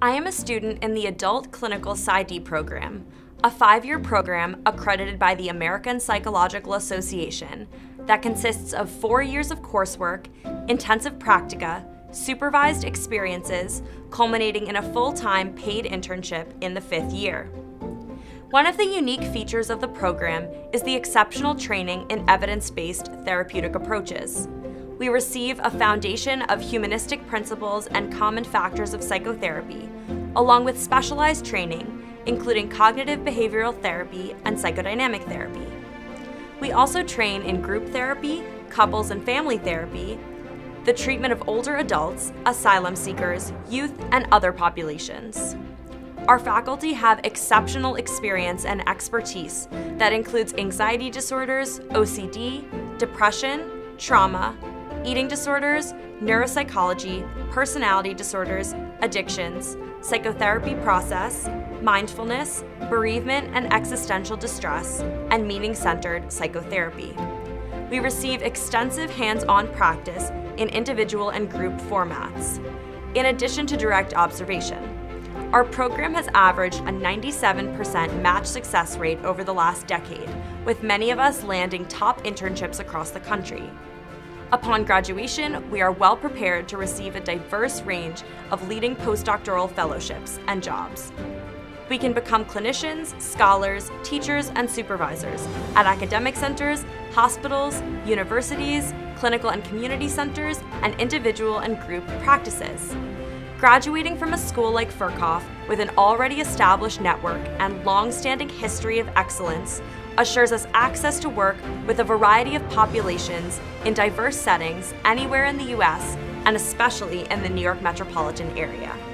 I am a student in the Adult Clinical PsyD program, a 5-year program accredited by the American Psychological Association that consists of 4 years of coursework, intensive practica, supervised experiences, culminating in a full-time paid internship in the 5th year. One of the unique features of the program is the exceptional training in evidence-based therapeutic approaches. We receive a foundation of humanistic principles and common factors of psychotherapy, along with specialized training, including cognitive behavioral therapy and psychodynamic therapy. We also train in group therapy, couples and family therapy, the treatment of older adults, asylum seekers, youth, and other populations. Our faculty have exceptional experience and expertise that includes anxiety disorders, OCD, depression, trauma, eating disorders, neuropsychology, personality disorders, addictions, psychotherapy process, mindfulness, bereavement and existential distress, and meaning-centered psychotherapy. We receive extensive hands-on practice in individual and group formats, in addition to direct observation. Our program has averaged a 97% match success rate over the last decade, with many of us landing top internships across the country. Upon graduation, we are well prepared to receive a diverse range of leading postdoctoral fellowships and jobs. We can become clinicians, scholars, teachers, and supervisors at academic centers, hospitals, universities, clinical and community centers, and individual and group practices. Graduating from a school like Furkhoff with an already established network and long-standing history of excellence assures us access to work with a variety of populations in diverse settings anywhere in the U.S. and especially in the New York metropolitan area.